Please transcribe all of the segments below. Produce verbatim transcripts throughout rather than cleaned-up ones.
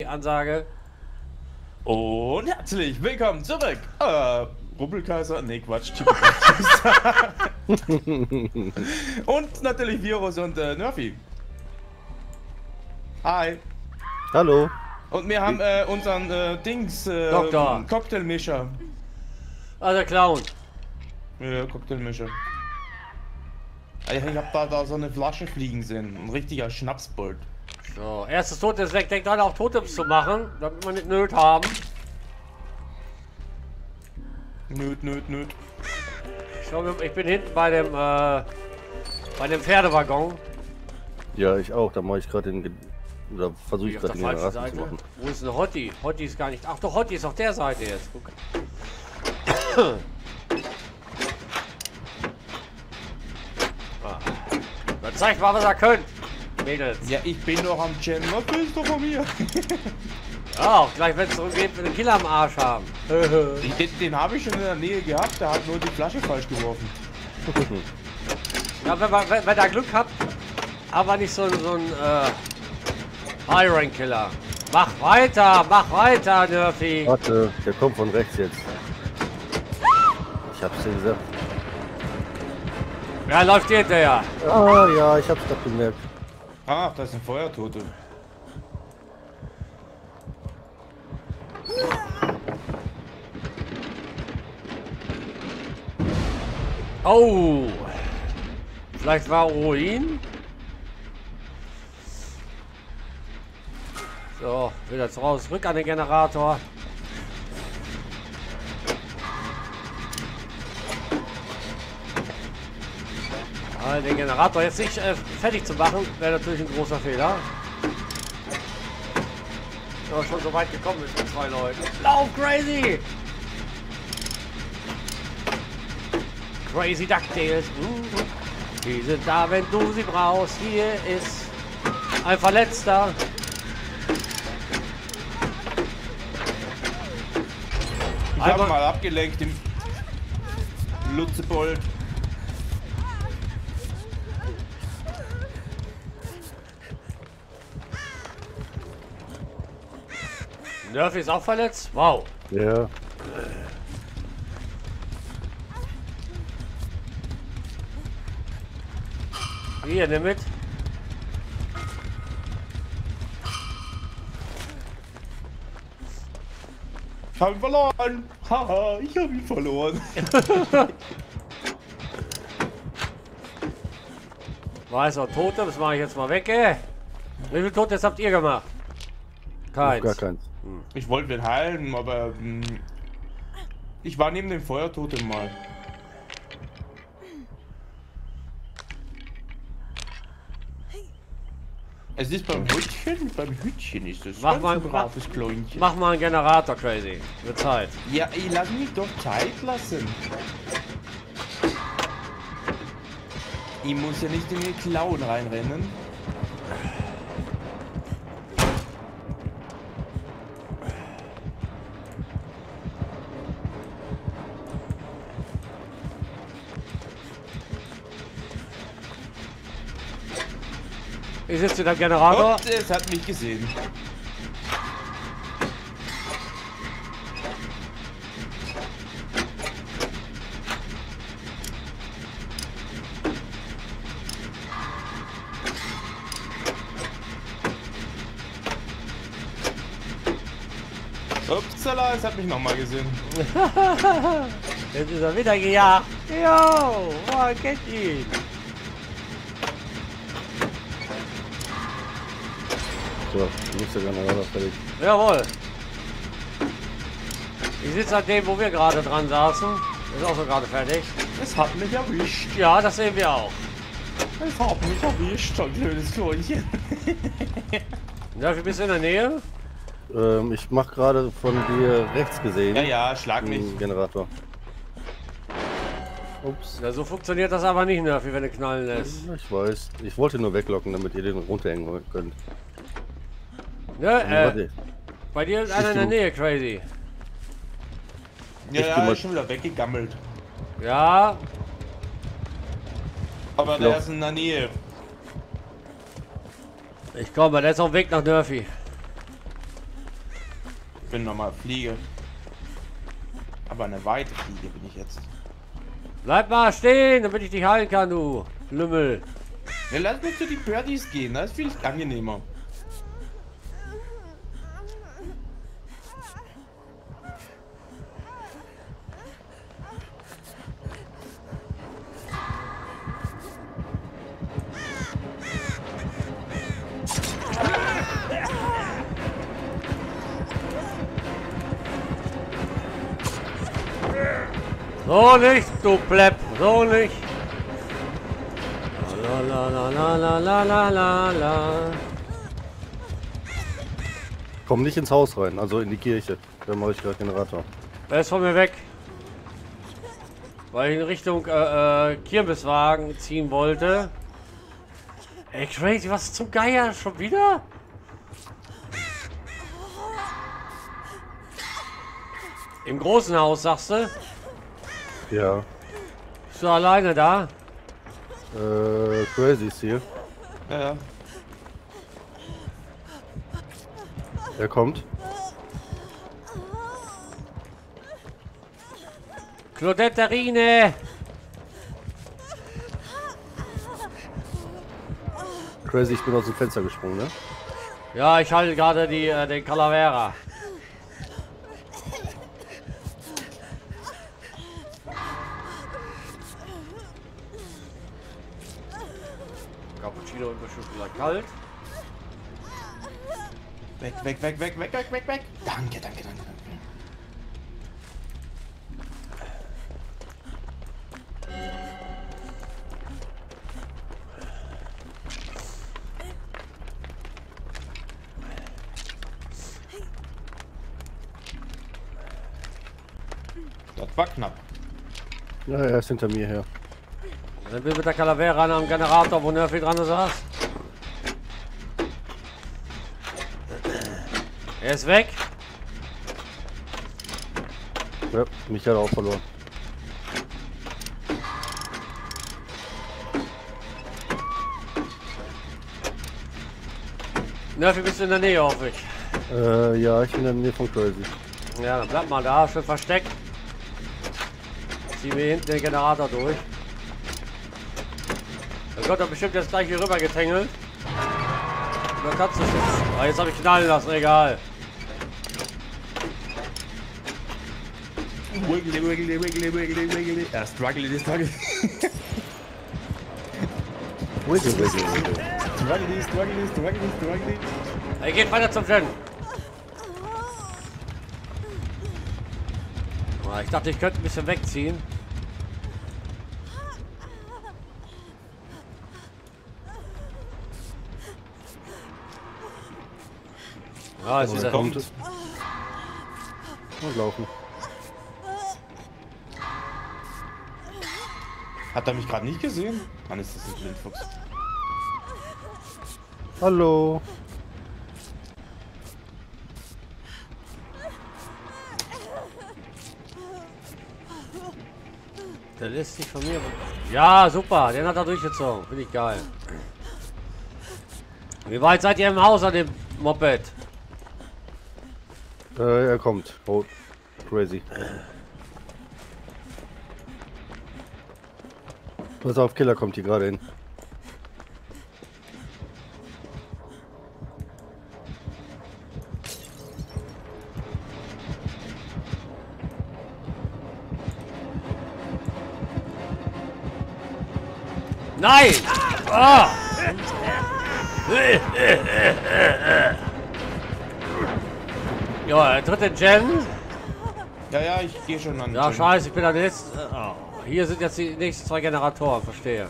Ansage. Und herzlich willkommen zurück. Äh, Rubbelkaiser, nee Quatsch. Und natürlich Virus und äh, Nerfy. Hi. Hallo. Und wir haben äh, unseren äh, Dings, äh, Doktor. Cocktailmischer. Ah, der Clown. Ja, Cocktailmischer. Ich hab da, da so eine Flasche fliegen sehen. Ein richtiger Schnapsbold. So, erstes Totem ist weg. Denkt dran, auch Totems zu machen, damit wir nicht Nöt haben. Nöt, nöt, nöt. Ich, glaube, ich bin hinten bei dem, äh, bei dem Pferdewaggon. Ja, ich auch. Da mache ich gerade den... Ge Oder versuche ich Auf der gerade den falschen Generator zu Seite. machen. Wo ist denn Hotti? Hotti ist gar nicht... Ach doch, Hotti ist auf der Seite jetzt. Guck. Ah. Dann zeigt mal, was er könnt. Mädels. Ja, ich bin doch am Jam. Was willst du von mir? Ja, auch gleich, wenn es darum geht, wir den Killer am Arsch haben. Ich, den den habe ich schon in der Nähe gehabt. Der hat nur die Flasche falsch geworfen. Ja, wenn, man, wenn, wenn ihr Glück habt, aber nicht so, so ein äh, High-Rank-Killer. Mach weiter, mach weiter, Nerfy. Warte, der kommt von rechts jetzt. Ich hab's dir gesagt. Ja, läuft dir hinterher. Ah ja, ich hab's doch gemerkt. Ah, da ist ein Feuertote. Oh. Vielleicht war Ruin. So, wieder jetzt raus. Rück an den Generator. Ah, den Generator jetzt nicht äh, fertig zu machen, wäre natürlich ein großer Fehler. Ja, schon so weit gekommen ist mit zwei Leuten. Lauf, Crazy! Crazy DuckTales. Uh, die sind da, wenn du sie brauchst. Hier ist ein Verletzter. Ich habe mal abgelenkt im Lutzebold. Nerfy ist auch verletzt? Wow. Ja. Hier, nimm mit. Ich habe ihn verloren. Haha, ich habe ihn verloren. Weiß auch Tote, das mache ich jetzt mal weg, ey. Wie viele Tote habt ihr gemacht? Keins. Gar keins. Ich wollte ihn heilen, aber mh, ich war neben dem Feuertotem mal. Es ist beim Hütchen, beim Hütchen ist es. Mach ganz mal- ein braves Klonchen. Mach mal einen Generator, Crazy. Wird Zeit. Ja, ich lass mich doch Zeit lassen. Ich muss ja nicht in den Clown reinrennen. Ich sitze in der Generator. Und es hat mich gesehen. Upsala, es hat mich nochmal gesehen. Jetzt ist er wieder gejagt. Jo, oh, kennt ihn. So, du bist der Generator fertig. Jawohl. Ich sitze an dem, wo wir gerade dran saßen. Ist auch so gerade fertig. Es hat mich erwischt. Ja, das sehen wir auch. Es hat mich erwischt, so ein kleines Klonchen. Ja, wie bist du in der Nähe? Ähm, ich mach gerade von dir rechts gesehen. Ja, ja, schlag mich. den Generator. Ups. Ja, so funktioniert das aber nicht, Nerfy, wenn du knallen lässt. Ich weiß. Ich wollte nur weglocken, damit ihr den runterhängen könnt. Ne, äh, Warte. bei dir ist einer in der Nähe, Crazy. Ja, Ich ja, bin mal- ist schon wieder weggegammelt. Ja, Aber glaub- der ist in der Nähe. ich komme, der ist auf dem Weg nach Nerfy. bin nochmal Fliege. Aber eine weite Fliege bin ich jetzt. Bleib mal stehen, damit ich dich heilen kann, du Lümmel. Ja, lass mich zu die Birdies gehen, das ist viel angenehmer. So nicht, du Plepp, so nicht. La la la la la la la la la. Komm nicht ins Haus rein, also in die Kirche. Da mache ich gerade Generator. Er ist von mir weg. Weil ich in Richtung äh, äh, Kirmeswagen ziehen wollte. Ey, crazy, was zum Geier? Schon wieder? Im großen Haus, sagst du? Ja. Bist du alleine da? Äh, Crazy ist hier. Ja, ja. Er kommt. Claudette-Rine! Crazy, ich bin aus dem Fenster gesprungen, ne? Ja, ich halte gerade die äh, den Calavera. Cappuccino und bestimmt wieder kalt. Weg, weg, weg, weg, weg, weg, weg, weg. Danke, danke, danke, danke. Das war knapp. Ja, er ist hinter mir her. Sind wir mit der Calavera am Generator, wo Nerfy dran saß? Er ist weg. Ja, mich hat er auch verloren. Nerfy, bist du in der Nähe, hoffe ich. Äh, ja, ich bin in der Nähe von Crazy. Ja, dann bleib mal da, schön versteckt. Ziehen wir hinten den Generator durch. Dann kommt er bestimmt jetzt gleich hier rüber getängelt. Und dann kannst du jetzt. Ah, jetzt habe ich knallen lassen, egal. Wiggly, wiggly, wiggly, wiggly, wiggly. Er struggly, struggly. Wiggle, wiggle, wiggle. Struggly, struggly, struggly, struggly. Er geht weiter zum Gen. Ah, ich dachte, ich könnte ein bisschen wegziehen. Ja, ist wieder kommt es. Und laufen. Hat er mich gerade nicht gesehen? Mann, ist das ein Blindfuchs. Hallo. Der lässt sich von mir. Ja, super, den hat er durchgezogen. Finde ich geil. Wie weit seid ihr im Haus an dem Moped? Äh, er kommt. Oh, Crazy. Pass auf, Killer kommt hier gerade hin. Nein! Ah! Ja, der dritte Gen. Ja, ja, ich gehe schon an. Ja, Gen. scheiße, ich bin da jetzt. Oh, hier sind jetzt die nächsten zwei Generatoren, verstehe.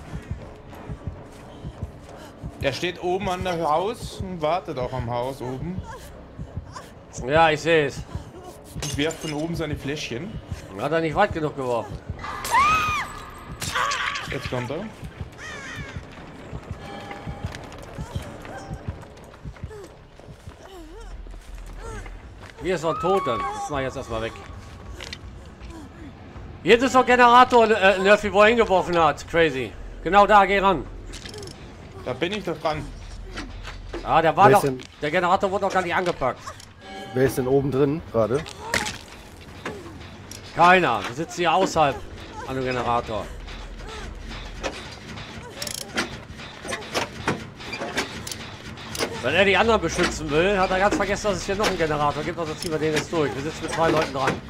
Er steht oben an der Haus und wartet auch am Haus oben. Ja, ich sehe es. Und wirft von oben seine Fläschchen. Hat er nicht weit genug geworfen. Jetzt kommt er. Hier ist noch ein Toter. Das mach ich jetzt erstmal weg. Hier ist noch ein Generator, äh, Nerfy, wo er hingeworfen hat. Crazy. Genau da, geh ran. Da bin ich doch dran. Ah, der war doch. Welchen? Der Generator wurde noch gar nicht angepackt. Wer ist denn oben drin gerade? Keiner. Wir sitzen hier außerhalb an dem Generator. Wenn er die anderen beschützen will, hat er ganz vergessen, dass es hier noch einen Generator gibt. Also ziehen wir den jetzt durch. Wir sitzen mit zwei Leuten dran.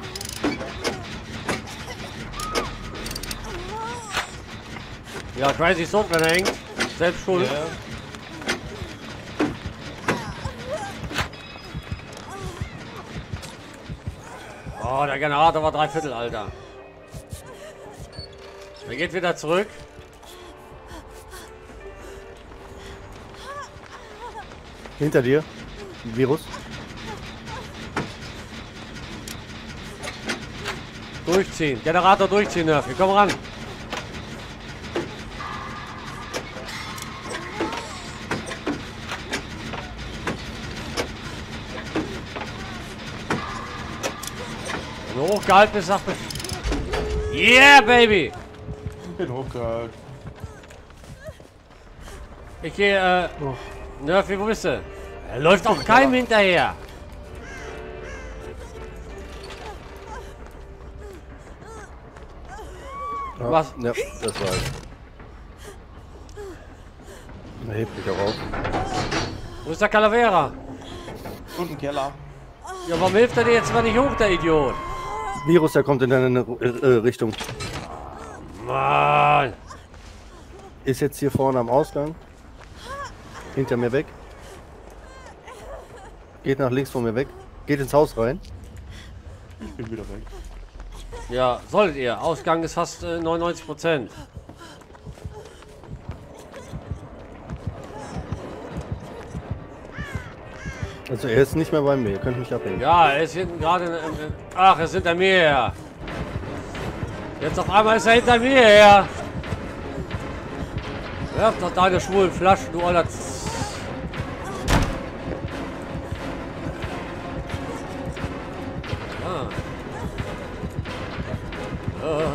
Ja, Crazy ist so drin hängt. Selbst schuld. Ja. Oh, der Generator war drei Viertel, Alter. Er geht wieder zurück. Hinter dir. Ein Virus. Durchziehen. Generator durchziehen, Nerf. Wir kommen ran. Wenn du hochgehalten bist, sag mir. Yeah, Baby! Ich bin hochgehalten. Ich gehe, äh. Oh. Nerf, wo bist du? Er läuft auch keinem hinterher. Ja, Was? Ja, das war es. Er hebt mich auch auf. Wo ist der Calavera? Und ein Keller. Ja, warum hilft er dir jetzt mal nicht hoch, der Idiot? Virus, der kommt in deine äh, Richtung. Mann! Ist jetzt hier vorne am Ausgang. Hinter mir weg. Geht nach links von mir weg. Geht ins Haus rein. Ich bin wieder weg. Ja, solltet ihr. Ausgang ist fast äh, neunundneunzig Prozent. Also er ist nicht mehr bei mir. Ihr könnt mich abhängen. Ja, er ist hinten gerade. Äh, äh, ach, er ist hinter mir her. Jetzt auf einmal ist er hinter mir her. Werf doch deine schwulen Flaschen, du Alter. Ah. Ah.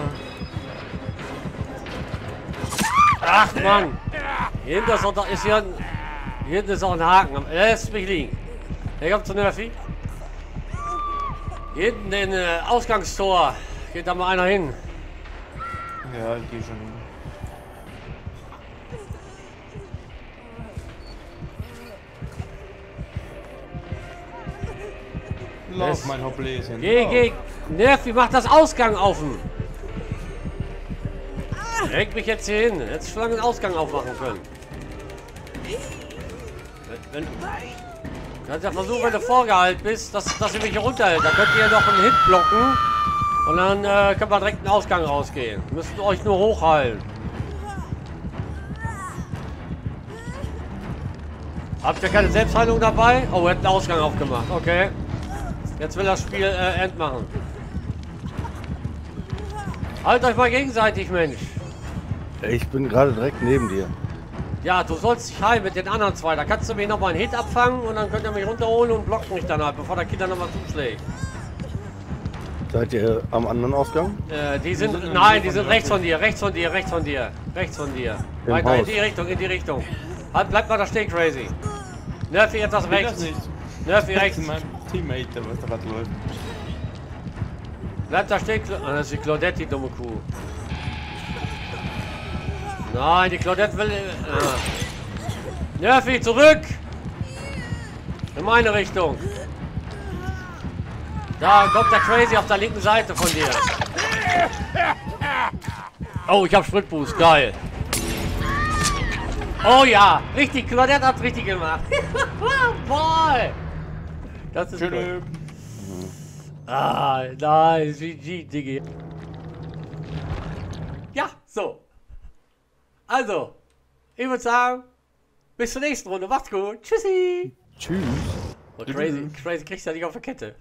Ach Mann! Hier hinten ist, noch, ist hier, ein, hier hinten ist auch ein Haken. Er lässt mich liegen. Hier kommt zu Nerfi. Hier hinten den äh, Ausgangstor. Geht da mal einer hin. Ja, ich gehe schon hin. Lauf, mein Hoppläschen. Geh, geh. Nervi, mach das Ausgang offen. Lenk mich jetzt hier hin. Hättest schon lange den Ausgang aufmachen können. Wenn, wenn, kannst ja versuchen, wenn du vorgehalten bist, dass, dass ihr mich hier runterhält. Da könnt ihr noch einen Hit blocken. Und dann äh, können wir direkt einen Ausgang rausgehen. Wir müssen euch nur hochhalten. Habt ihr keine Selbstheilung dabei? Oh, er hat einen Ausgang aufgemacht. Okay. Jetzt will das Spiel äh, entmachen. Haltet euch mal gegenseitig, Mensch. Ich bin gerade direkt neben dir. Ja, du sollst dich heilen mit den anderen zwei. Da kannst du mir noch mal einen Hit abfangen und dann könnt ihr mich runterholen und blockt mich dann halt, bevor der Kind dann noch mal zuschlägt. Seid ihr am anderen Ausgang? Äh, die sind, sind nein, die sind rechts von dir, rechts von dir, rechts von dir, rechts von dir. Im Weiter Haus. in die Richtung, in die Richtung. Halt, bleib mal da stehen, Crazy. Nervi etwas Ich will das rechts. nicht. Nervi Das rechts. ist mein Teammate, der was da gerade läuft. Bleib da stehen, Cla- ah, das ist die Claudette, die dumme Kuh. Nein, die Claudette will... Äh. Nervi, zurück! In meine Richtung. Da kommt der Crazy auf der linken Seite von dir. Oh, ich hab Spritboost, geil. Oh ja, richtig, Claudette hat richtig gemacht. Boy! Das ist Schön. gut. Ah, nice, G G, Diggi. Ja, so. Also, ich würde sagen, bis zur nächsten Runde. Macht's gut. Tschüssi. Tschüss. Oh, crazy, crazy kriegst du ja nicht auf der Kette.